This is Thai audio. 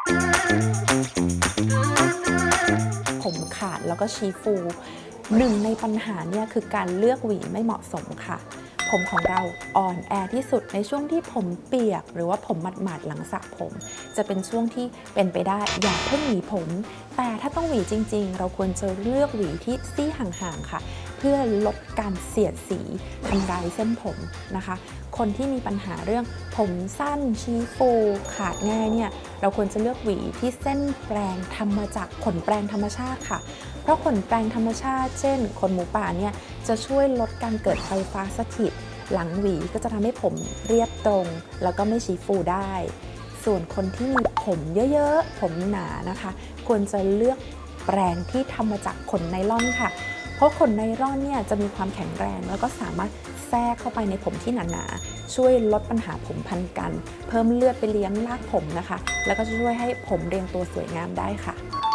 ผมขาดแล้วก็ชี้ฟูหนึ่งในปัญหาเนี่ยคือการเลือกหวีไม่เหมาะสมค่ะผมของเราอ่อนแอที่สุดในช่วงที่ผมเปียกหรือว่าผมหมาดๆหลังสระผมจะเป็นช่วงที่เป็นไปได้อย่าเพิ่งหวีผมแต่ถ้าต้องหวีจริงๆเราควรจะเลือกหวีที่ซี่ห่างๆค่ะเพื่อลดการเสียดสีทำลายเส้นผมนะคะคนที่มีปัญหาเรื่องผมสั้นชี้ฟูขาดง่ายเนี่ยเราควรจะเลือกหวีที่เส้นแปรงทำมาจากขนแปรงธรรมชาติค่ะเพราะขนแปรงธรรมชาติเช่นขนหมูป่าเนี่ยจะช่วยลดการเกิดไฟฟ้าสถิตหลังหวีก็จะทำให้ผมเรียบตรงแล้วก็ไม่ชี้ฟูได้ส่วนคนที่มีผมเยอะๆผมหนานะคะควรจะเลือกแปรงที่ทำมาจากขนไนล่อนค่ะเพราะขนไนล่อนเนี่ยจะมีความแข็งแรงแล้วก็สามารถแทรกเข้าไปในผมที่หนาๆช่วยลดปัญหาผมพันกันเพิ่มเลือดไปเลี้ยงรากผมนะคะแล้วก็ช่วยให้ผมเรียงตัวสวยงามได้ค่ะ